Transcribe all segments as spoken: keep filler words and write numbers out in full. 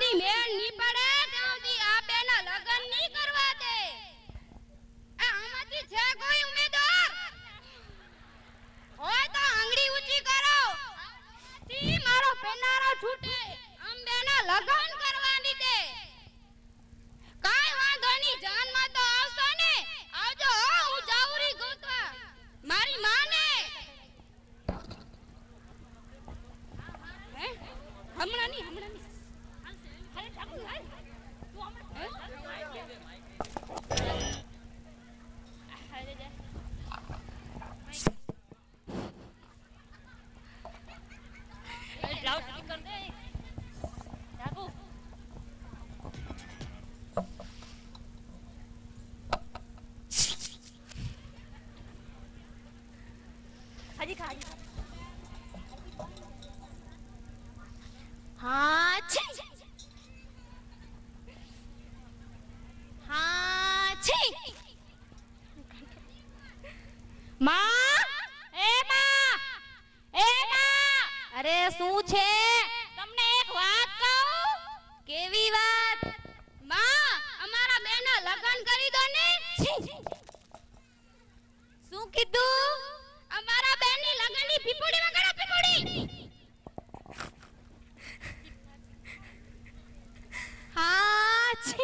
સુધી મેળ ની પડે ત્યાં સુધી આ બેના લગન નહીં કરવા દે. આ આમાંથી છે કોઈ ઉમેદવાર હોય તો આંગળી ઊંચી કરો. થી મારો પેનારો છૂટે આમ બેના લગન કરવાની દે. કાઈ વાંધો નહીં, જાનમાં તો આવશો ને. આવજો હો, હું જાઉરી ગોતવા મારી માને. હે હમણાં નહીં, હમણાં નહીં. અરે ઠાકુ ભાઈ તું હમણાં લાઉડ સ્પીકર દે ઠાકુ. હાજી ખાજી હા છે હા છે માં એ માં એ માં. અરે શું છે? તમને એક વાત કહું. કેવી વાત? માં અમારા બેના લગન કરી દો ને. શું કીધું? અમારા બેની લગનની પીપુડી વગાડો, પીપુડી. હા છે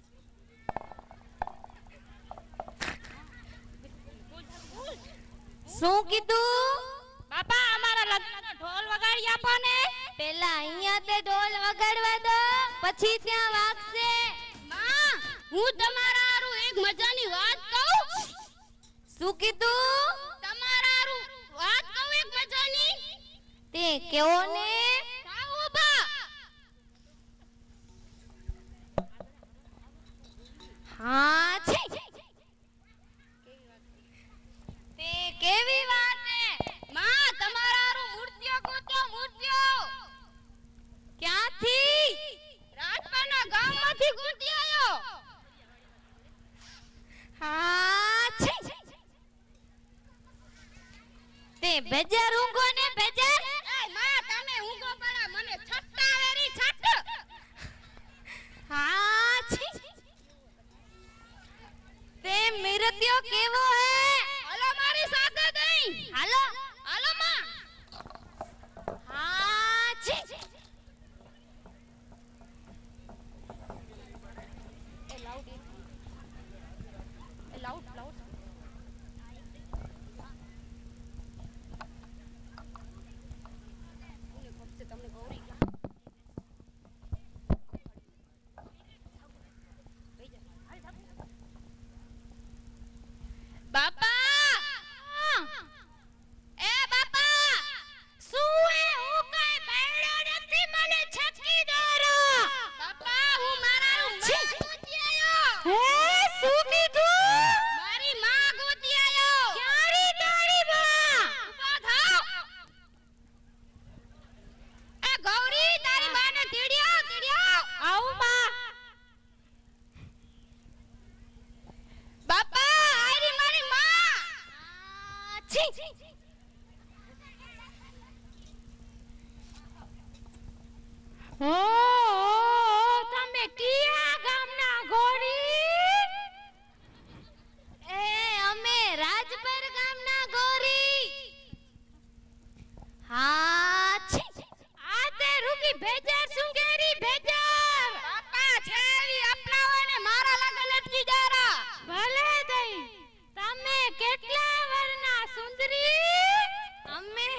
શું કીધું? બાપા અમારા લગનનો ઢોલ વગાડી આપો ને. પેલા અહીંયા તે ઢોલ વગાડવા દો, પછી ત્યાં વાગશે. માં હું તમારા હારું એક મજાની વાત કહું. શું કીધું? તમારા હારું વાત કહું એક મજાની. તે કેવો ને? થાવ ઊભા. હા છે તે કેવી વાત છે? માં તમારા હારું મૂર્તિઓ ગોત્યો, મૂર્તિઓ. ક્યાંથી? રાજપાના ગામમાંથી ગોતી આવ્યો. હા છે તે બેજાર ઊંઘો ને બેજાર. એ માં તમે ઊંઘો પડા, મને છટ્ટા વેરી છટ. હા છે તે મિરત્યો કેવો હે? હાલો મારી સાથે દઈ. હાલો હાલો માં. હા છે એ લાઉડ એ લાઉડ લાઉડ તમને ગૌરી બાપા. એ બાપા શું હે? હું કઈ બૈડો નથી, મને છકી દોરો. બાપા હું મારા માં ગોતી આયો. હે શું કીધું? મારી માં ગોતી આયો. ક્યારી તારી માં? ઊભા થાવ. એ ગૌરી તારી માને તીડ્યો, તીડ્યો. આવું માં. બાપા આરી મારી માં. છી ઓ તમે કયા ગામના ગોરી? એ અમે રાજપર ગામના ગોરી. હા છી આ તે રૂકી ભેજાર સુંગેરી ભેજાર. બાપા છે એવી અપનાવો ને મારા લગન અટકી જારા. ભલે દઈ તમે કેટલા વરના સુંદરી? અમે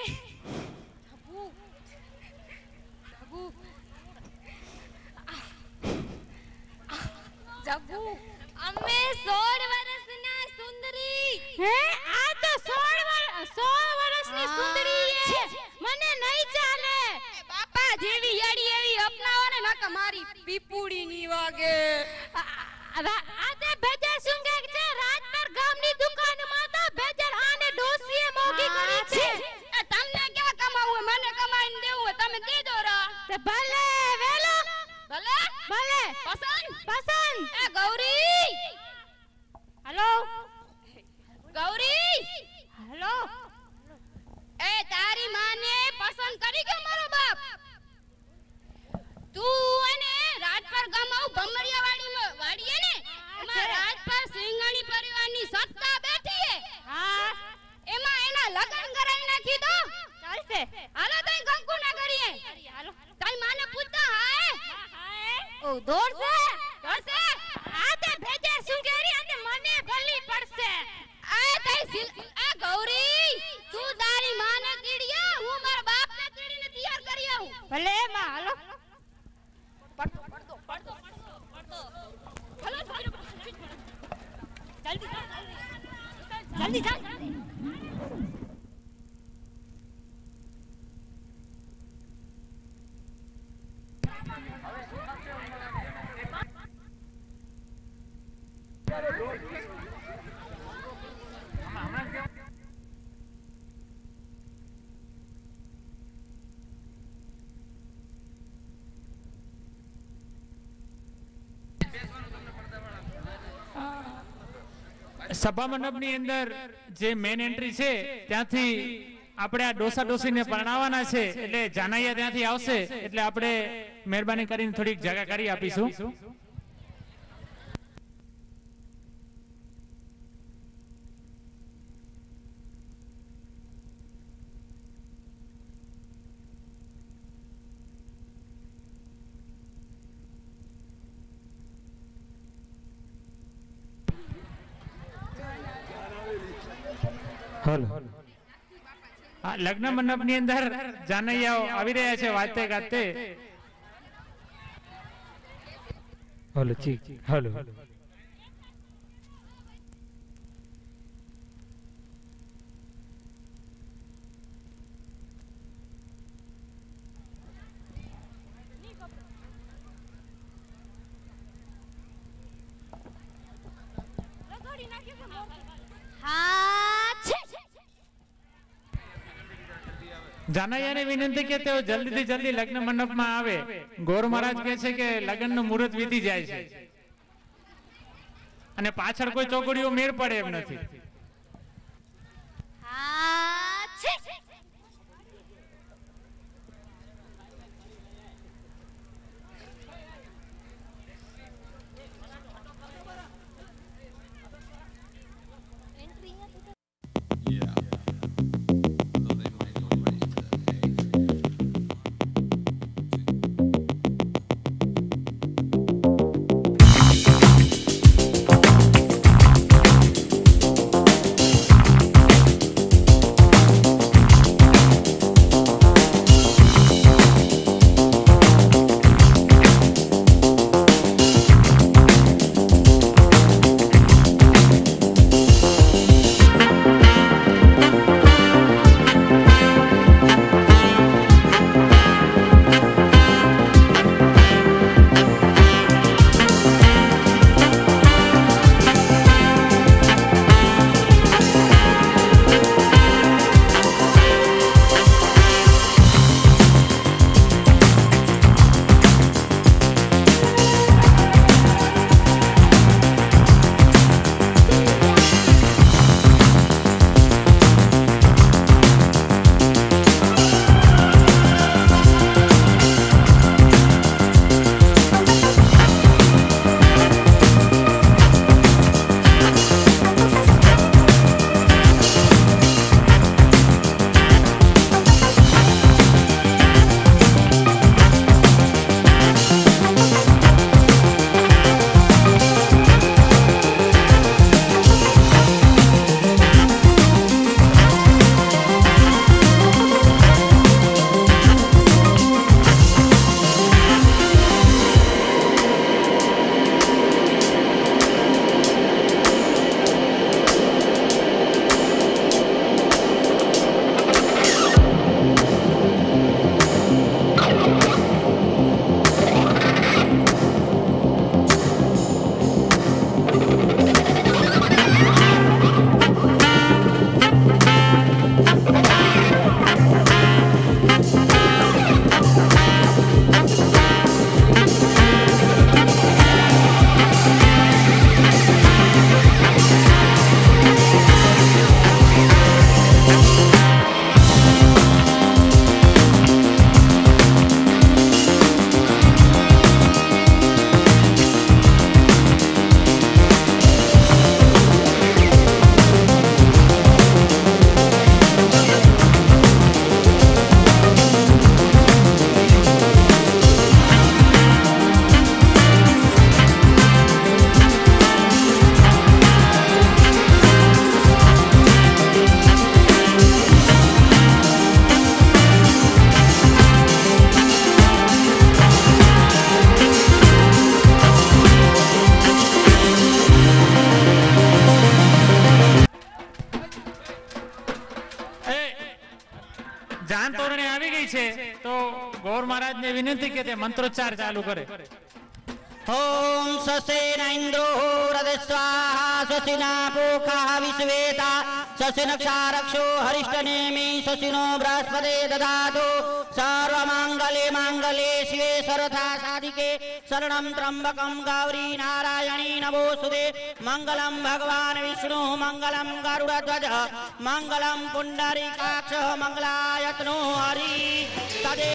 જગુ અમે સોળ વર્ષના સુંદરી. હે આ તો સોળ વર્ષ સોળ વર્ષની સુંદરી છે. મને નહીં ચાલે. બાપા જેવી યાડી એવી અપનાવો ને નકા મારી પીપુડી ની વાગે. આ તે ભેજાર સુંગે છે રાજપર ગામની દુકાનમાં તો ભેજાર આને ડોસીએ મોગી કરી છે. એ તમને ક્યાં કમાવું હે? મને કમાઈને દેવું હે, તમે દે દો રા. તે ભલે વેલો ભલે ભલે પસંદ પસંદ. એ ગૌરી. હેલો ગૌરી. હેલો એ તારી માને પસંદ કરી ગયો મારો બાપ. તું અને દોડશે દોડશે આ તે ભેજે સુંગેરી અને મને ભલી પડશે આ તઈ સિલ આ ગૌરી તું તારી માને કીડિયા હું મારા બાપને કીડીને તૈયાર કરી આવું ભલે માં હાલો પડતો પડતો પડતો પડતો હાલો જલ્દી જલ્દી જા સભા મંડપની અંદર જે મેન એન્ટ્રી છે ત્યાંથી આપણે આ ડોસા ડોસીને પરણાવવાના છે એટલે જાનૈયા ત્યાંથી આવશે એટલે આપણે મહેરબાની કરીને થોડીક જગા કરી આપીશું. લગ્ન મંડપ ની અંદર જાનૈયાઓ આવી રહ્યા છે વાતે ગાતે. હલો ઠીક હલો જાનૈયાને વિનંતી કે તેઓ જલ્દીથી જલ્દી લગ્ન મંડપમાં આવે. ગોર મહારાજ કહે છે કે લગ્નનું મુહૂર્ત વીતી જાય છે અને પાછળ કોઈ ચોકડીઓ મેળ પડે એમ નથી. ગૌર મહારાજ ને વિનંતી કે તે મંત્રોચ્ચાર ચાલુ કરે. ओम ससेन इंद्रो हृदस्वाहा ससिना पोखा विश्वेता ससिन क्षारक्षो हरिष्टनेमि ससिनो बृहस्पते ददातु सर्वमंगले मंगले शिवे सर्वथा साधिके शरणं त्र्यंबकं गौरी नारायणी नमोस्तुते मंगलम भगवान विष्णु मंगलम गरुड़ध्वज मंगलम पुंडरीकाक्ष मंगलायतनो हरि तदे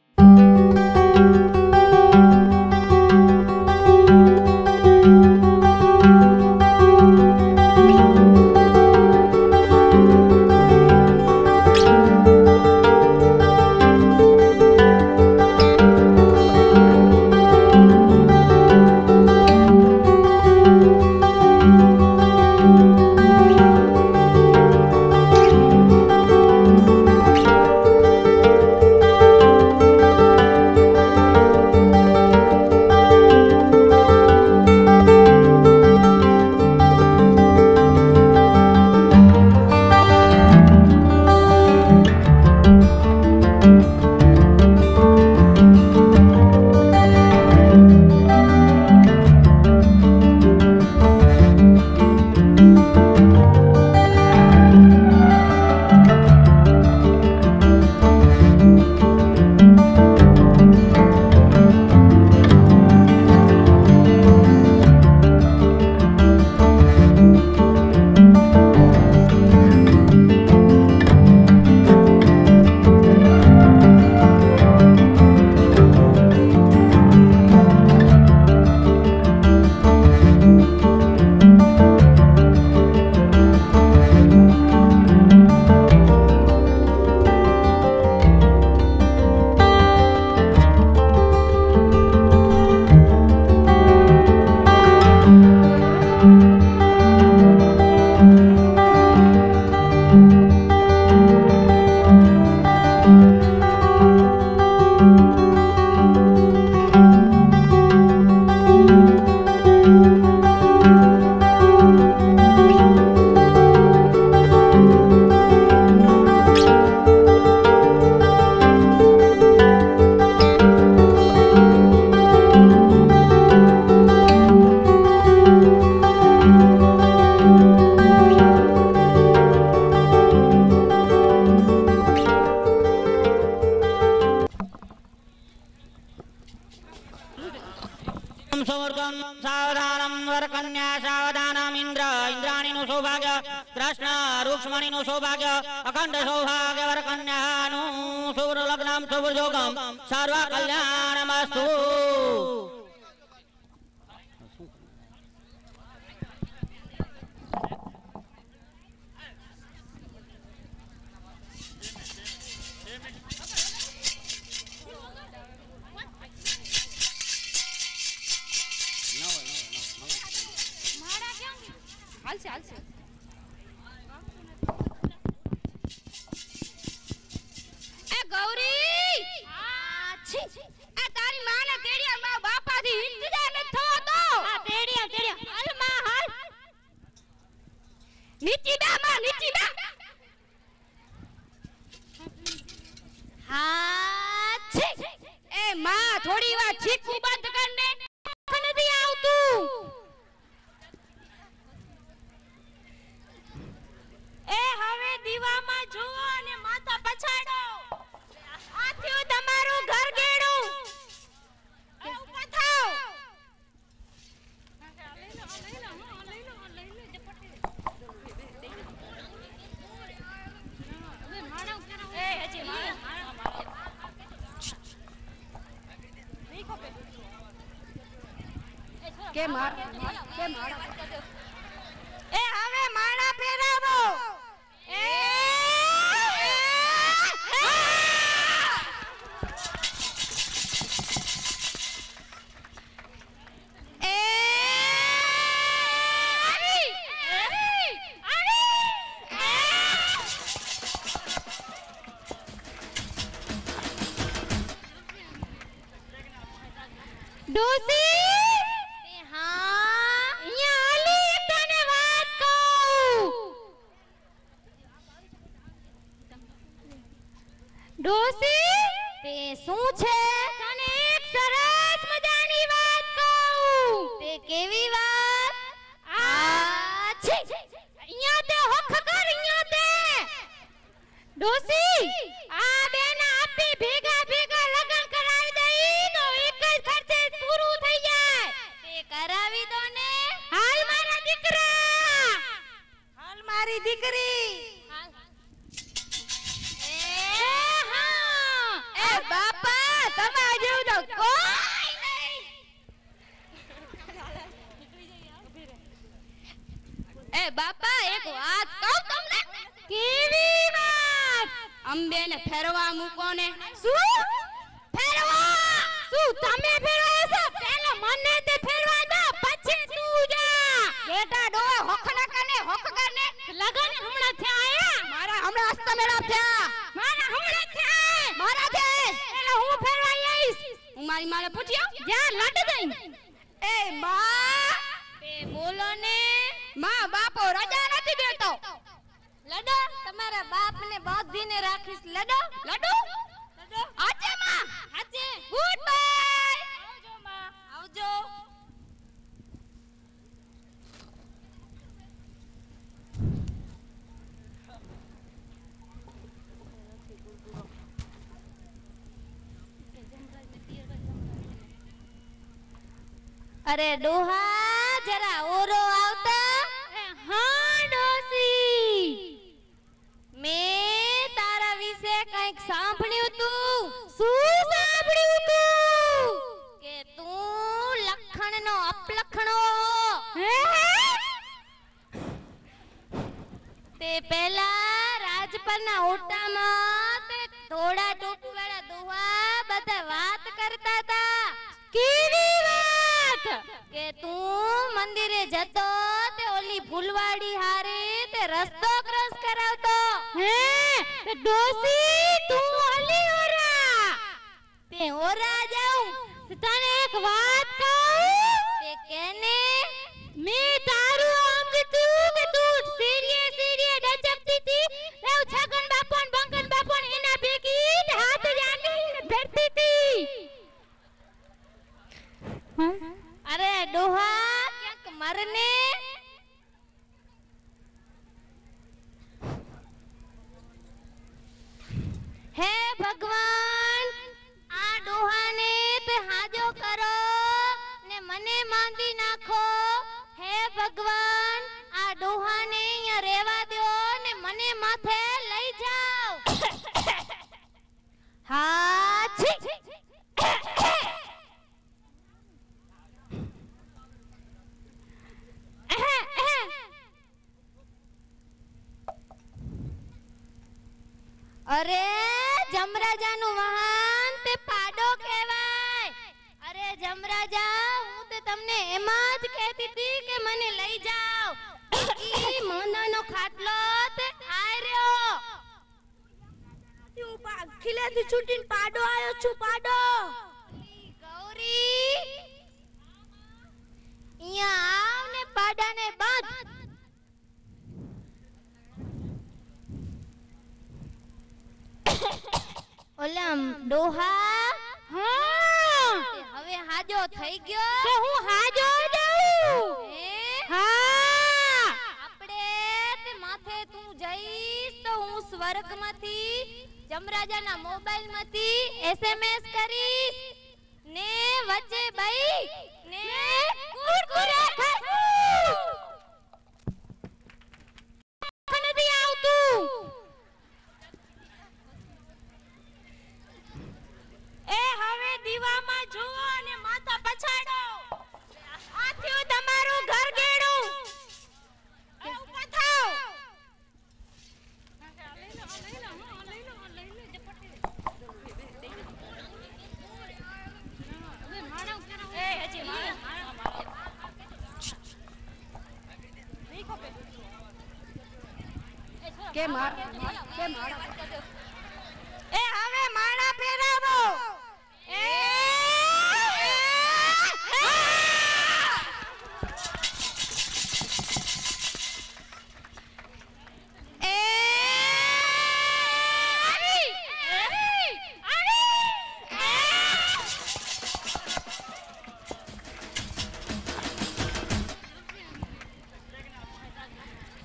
सावधानम वर कन्या सावधानम इंद्र इंद्राणी नु सौभाग्य कृष्ण रुक्ष्मणी नु सौभाग्य अखंड सौभाग्य वर कन्या नु शुभ लग्नम शुभ योगम सर्व कल्याणमस्तु. હાલશે હાલશે એ ગૌરી આ છી આ તારી માને તેડિયા મા બાપાથી ઇંતજાર ન થયો તો આ તેડિયા તેડિયા હાલ માં હાલ નીચી બા માં નીચી બા હા છી એ માં થોડી વાર છીકું બંધ કર ને નથી આવતું. એ હવે દીવામાં જુઓ અને માથા પછાડો. આ થયું તમારું ઘર ગેડું. એ ઊભા થાઓ. એ હજી કે માર કે માર એ હવે માળા ફેરાવો. એ ડોસી હા અહીંયા આલી તને વાત કહું. ડોસી તે શું છે? તને એક સરસ મજાની વાત કહું. તે કેવી વાત? આ છે અહીંયા તે હોખ કર અહીંયા તે. ડોસી આ બેન આપી ભેગા ભેગા લગન કરાવી દઈ તો એક જ ખર્ચે પૂરું થઈ જાય. તે કરાવી દો ને. હાલ મારા દીકરા. હાલ મારી દીકરી. એ હા એ બાપા તમારા જેવું તો કોઈ નહીં. એ બાપા એક વાત કહું તમને. કેવી વાત? અંબેને ફેરવા મૂકો ને. શું ફેરવા? શું તમે ફેરવા છો? પહેલા મને તે ફેરવા દો પછી તું જા. બેટા ડોહા હોખ ના કને હોખ કરને. લગન હમણાં થયા આયા. મારા હમણાં હસ્તા મેળા થયા. મારા હમણાં થયા. મારા થે એટલે હું ફેરવા આવીશ. હું મારી માને પૂછ્યો જા લડ દઈ. એ માં એ બોલો ને. માં બાપો રજા નથી દેતો. લડો તમારા બાપ ને બાંધીને રાખીશ. લડો લડો લડો. આજે માં આજે. Good bye. આવજો માં. આવજો. અરે ડોહા જરા ઓરો આવતા. હા ડોસી મેં તારા વિશે કંઈક સાંભળ્યું તું. શું સાંભળ્યું તું? કે તું લખણનો અપલખણો. હે તે પહેલા રાજપરના ઓટામાં તે થોડા ટોપીવાળા દોહા બધા વાત કરતા હતા. કેવી વાત? કે તું મંદિરે જતો તે ઓલી ફૂલવાડી હારે તે રસ્તો ક્રોસ કરાવતો. હે ડોસી તું ઓલી ઓરા. તે ઓરા જાઉં તને એક વાત કહું. તે કેને. મેં તારું આમ કીધું કે તું સીરીએ સીરીએ ડચકતી હતી. લેવ છગન બાપો ને બંકન બાપો ને એના ભેગી હાથ જાગીને ફેરતી હતી. અરે ડોહા ક્યાંક મરને. હે ભગવાન આ ડોહાને તે હાજો કરો ને મને માંદી નાખો. હે ભગવાન આ ડોહાને અહીંયા રહેવા દો ને મને માથે લઈ જાઓ. હા છી. અરે જમરાજાનું વાહન તે પાડો કહેવાય. અરે જમરાજા હું તે તમને એમાં જ કહેતી હતી કે મને લઈ જાઓ. ઈ મનાનો ખાટલો તે આય રહ્યો. હું પા ખીલેથી છૂટીને પાડો આવ્યો છું. પાડો. ઈ ગૌરી અહીંયા આવ ને પાડાને બાંધ. ઓલા ડોહા. હા તે હવે હાજો થઈ ગયો. તો હું હાજો જાઉં. હા આપણે તે માથે તું જઈશ તો હું સ્વર્ગમાંથી જમરાજાના મોબાઈલમાંથી એસએમએસ કરીશ ને વચ્ચે બઈ ને કુરકુરે ખાશું. નથી આવતું. એ હવે દીવામાં જુઓ અને માથા પછાડો. આ થયું તમારું ઘર ગેડું. એ ઊભા થાઓ. એ હજી માણસ કે માર કે માર એ હવે માળા ફેરાવો. એ એ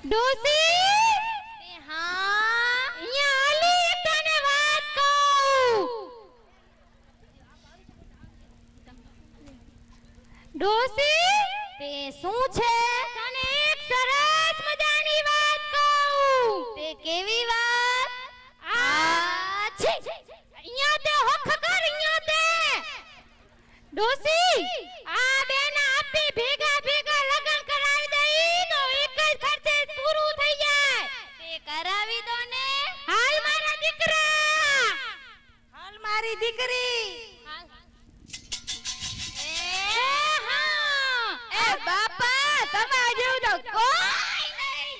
ડોસી તે હા અહીંયા આલી તને વાત કહું. ડોસી તે શું છે? તને એક સરસ મજાની વાત કહું. તે કેવી વાત? આ છે અહીંયા તે હોખ કર અહીંયા તે. ડોસી આ બેન આપી ભેગા ભેગા લગન કરાવી દઈ તો એક જ ખર્ચે પૂરું થઈ જાય. તે કરાવી દો ને. હાલ મારા દીકરા. હાલ મારી દીકરી. એ હા એ બાપા તમારા જેવું તો કોઈ નહીં.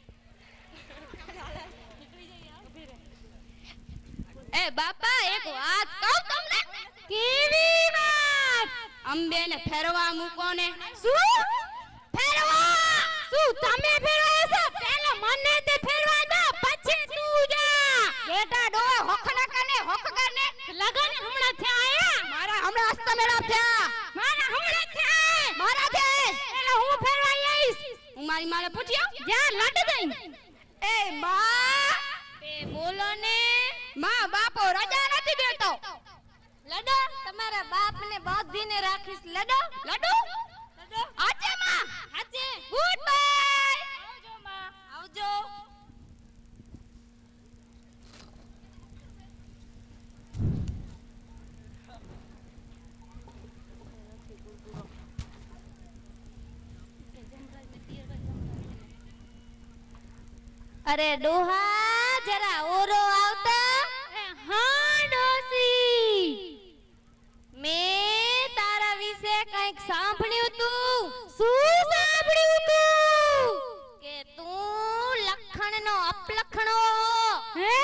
એ બાપા એક વાત કહું તમને. કેવી વાત? અંબેને ફેરવા મૂકો ને. શું ફેરવા? શું તમે ફેરવાયો છો? પહેલા મને તે ફેરવા દો પછી તું જા. બેટા ડોહે હોખ ના કને હોખ કરને. લગન હમણાં થયા આયા. મારા હમણાં હસ્તા મેળા થયા. મારા હમણાં થયા. મારા છે. એટલે હું ફેરવા આવીશ. હું મારી માને પૂછ્યો. જા લડ દઈ. એ માં તે બોલો ને. માં બાપો રજા નથી દેતો. લડો તમારા બાપ ને બાંધીને રાખીશ. લડો લડો લડો. આજે માં આજે. Good bye. આવજો માં. આવજો. અરે ડોહા જરા ઓરો આવતા. હા ડોસી. મેં તારા વિશે કંઈક સાંભળ્યું તું. શું સાંભળ્યું તું? કે તું લખણનો અપલખણો. હે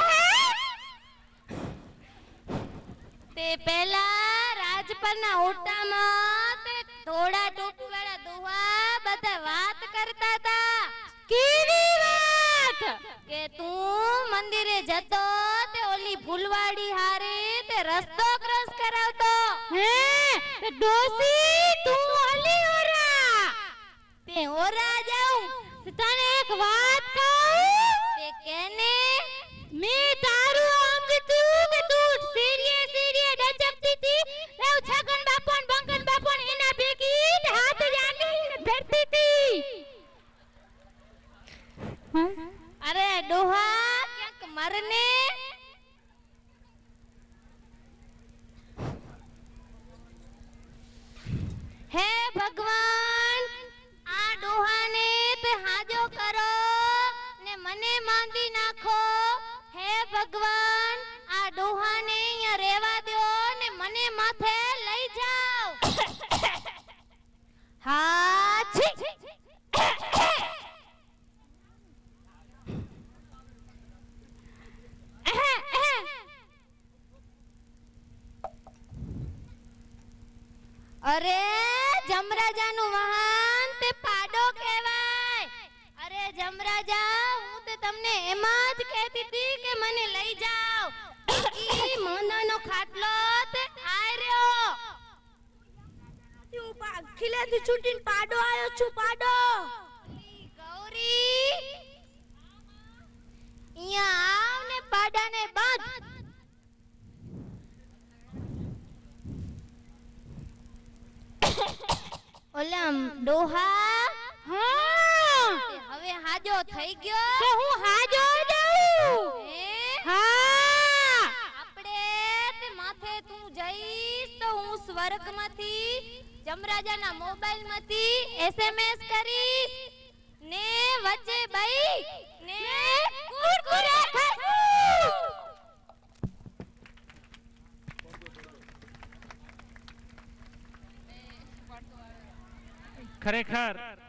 તે પહેલા રાજપરના ઓટામાં તે થોડા ટોપીવાળા દોહા બધા વાત કરતા હતા. કેવી વાત? કે તું મંદિરે જતો તે ઓલી ફૂલવાડી હારે તે રસ્તો ક્રોસ કરાવતો. હે ડોસી તું હલી ઓરા. તે ઓરા જાઉં. તને એક વાત કહું. તે કેને. મેં તારું સમજતું કે તું સીરીએ સીરીએ ડચકતી હતી. લેવ છગન બાપો ને બંકન બાપો ને એના ભેગી હાથ જાંગીને ફેરતી હતી. અરે ડોહા ક્યાંક મરને. હે ભગવાન આ ડોહાને તે હાજો કરો ને મને માંદી નાખો. હે ભગવાન આ ડોહાને અહીંયા રહેવા દો ને મને માથે લઈ જાઓ. હા છી. અરે જમરાજાનું વાહન તે પાડો કહેવાય. અરે જમરાજા હું તે તમને એમાં જ કહેતી હતી કે મને લઈ જાઓ. ઈ મોનાનો ખાટલો તે આય રહ્યો. હું ખીલેથી છૂટીને પાડો આવ્યો છું. પાડો ઈ ગૌરી અહીંયા આવ ને પાડાને બાંધ. ઓલા ડોહા. હા તે હવે હાજો થઈ ગયો. તો હું હાજો જાઉં. હે? હા આપણે તે માથે તું જઈશ તો હું સ્વર્ગમાંથી જમરાજાના મોબાઈલમાંથી એસએમએસ કરીશ ને વચ્ચે બઈ ને કુરકુરે ખાશું. ખરેખર